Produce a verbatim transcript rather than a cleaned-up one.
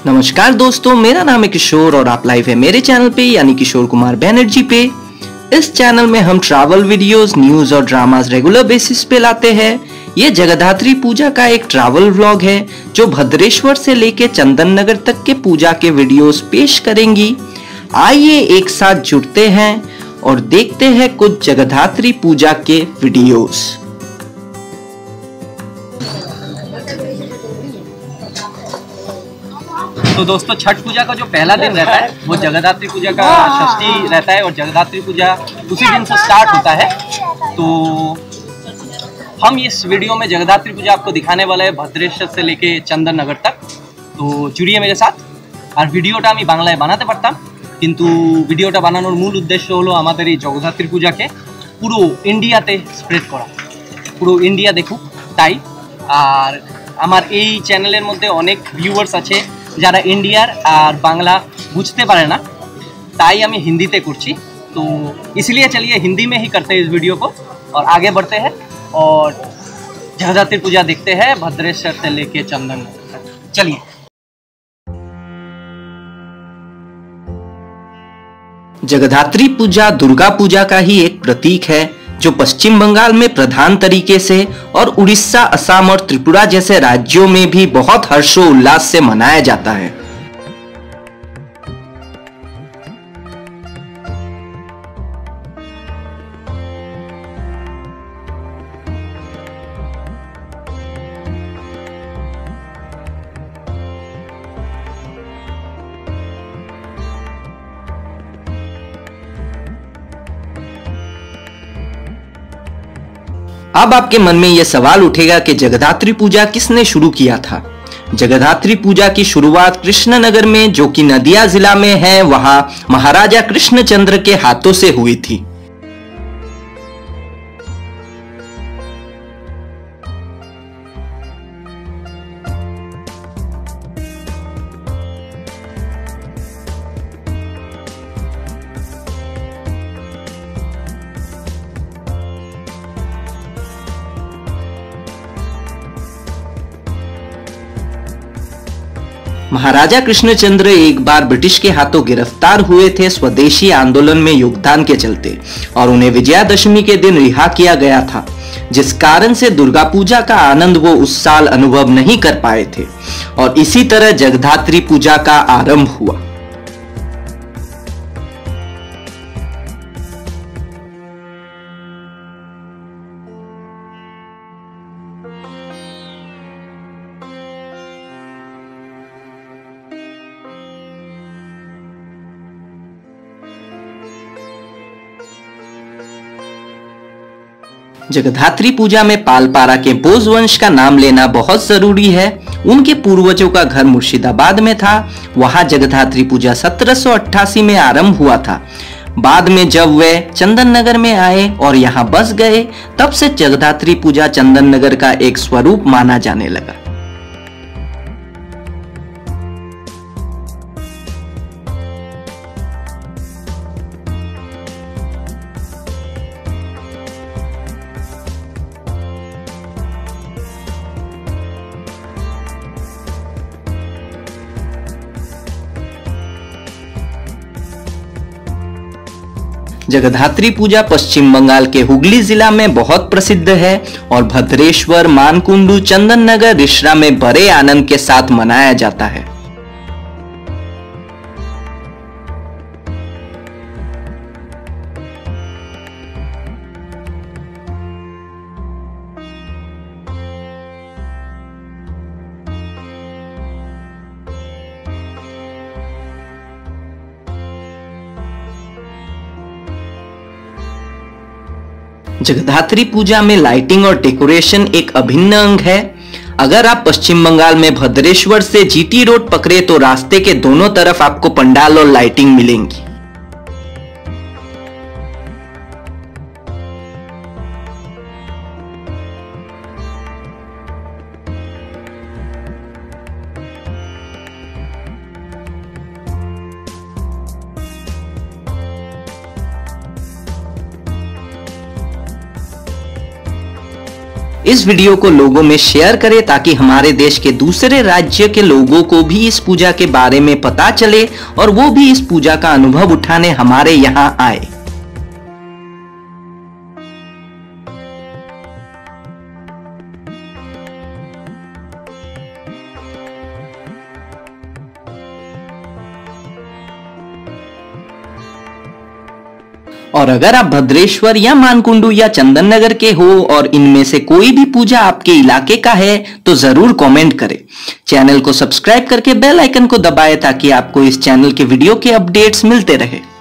नमस्कार दोस्तों, मेरा नाम है किशोर और आप लाइव है मेरे चैनल पे यानी किशोर कुमार बैनर्जी पे। इस चैनल में हम ट्रैवल वीडियोस, न्यूज और ड्रामास रेगुलर बेसिस पे लाते हैं। ये जगद्धात्री पूजा का एक ट्रैवल व्लॉग है जो भद्रेश्वर से लेके चंदननगर तक के पूजा के वीडियोस पेश करेंगी। आइए एक साथ जुड़ते हैं और देखते हैं कुछ जगद्धात्री पूजा के वीडियोस। तो दोस्तों, छठ पूजा का जो पहला दिन रहता है वो जगद्धात्री पूजा का षष्ठी रहता है और जगद्धात्री पूजा उसी दिन से स्टार्ट होता है। तो हम इस वीडियो में जगद्धात्री पूजा आपको दिखाने वाले हैं भद्रेश्वर से लेके चंदननगर तक। तो जुड़िए मेरे साथ। और ভিডিওটা আমি বাংলায় বানাতে পারতাম, কিন্তু ভিডিওটা বানানোর মূল উদ্দেশ্য হলো আমাদের এই জগদ্ধাত্রী পূজাকে পুরো ইন্ডিয়াতে স্প্রেড করা, পুরো ইন্ডিয়া দেখুক তাই। আর আমার এই চ্যানেলের মধ্যে অনেক ভিউয়ার্স আছে যারা ইন্ডিয়ার আর বাংলা বুঝতে পারে না, তাই আমি হিন্দিতে করছি। तो इसलिए चलिए हिंदी में ही करते हैं इस वीडियो को और आगे बढ़ते हैं और जगद्धात्री पूजा देखते हैं भद्रेश्वर से लेके चंदननगर तक। चलिए। जगद्धात्री पूजा दुर्गा पूजा का ही एक प्रतीक है जो पश्चिम बंगाल में प्रधान तरीके से और उड़ीसा, असम और त्रिपुरा जैसे राज्यों में भी बहुत हर्षोल्लास से मनाया जाता है। अब आपके मन में यह सवाल उठेगा कि जगद्धात्री पूजा किसने शुरू किया था। जगद्धात्री पूजा की शुरुआत कृष्णनगर में, जो कि नदिया जिला में है, वहां महाराजा कृष्णचंद्र के हाथों से हुई थी। महाराजा कृष्णचंद्र एक बार ब्रिटिश के हाथों गिरफ्तार हुए थे स्वदेशी आंदोलन में योगदान के चलते, और उन्हें विजयादशमी के दिन रिहा किया गया था, जिस कारण से दुर्गा पूजा का आनंद वो उस साल अनुभव नहीं कर पाए थे और इसी तरह जगद्धात्री पूजा का आरंभ हुआ। जगद्धात्री पूजा में पालपारा के बोस वंश का नाम लेना बहुत जरूरी है। उनके पूर्वजों का घर मुर्शिदाबाद में था। वहां जगद्धात्री पूजा सत्रह सौ अट्ठासी में आरंभ हुआ था। बाद में जब वे चंदननगर में आए और यहां बस गए, तब से जगद्धात्री पूजा चंदननगर का एक स्वरूप माना जाने लगा। जगद्धात्री पूजा पश्चिम बंगाल के हुगली जिला में बहुत प्रसिद्ध है और भद्रेश्वर, मानकुंडू, चंदननगर, रिश्रा में बड़े आनंद के साथ मनाया जाता है। जगद्धात्री पूजा में लाइटिंग और डेकोरेशन एक अभिन्न अंग है। अगर आप पश्चिम बंगाल में भद्रेश्वर से जीटी रोड पकड़े तो रास्ते के दोनों तरफ आपको पंडाल और लाइटिंग मिलेंगी। इस वीडियो को लोगों में शेयर करें ताकि हमारे देश के दूसरे राज्य के लोगों को भी इस पूजा के बारे में पता चले और वो भी इस पूजा का अनुभव उठाने हमारे यहाँ आए। और अगर आप भद्रेश्वर या मानकुंडू या चंदन नगर के हो और इनमें से कोई भी पूजा आपके इलाके का है तो जरूर कमेंट करें। चैनल को सब्सक्राइब करके बेल आइकन को दबाएं ताकि आपको इस चैनल के वीडियो के अपडेट्स मिलते रहे।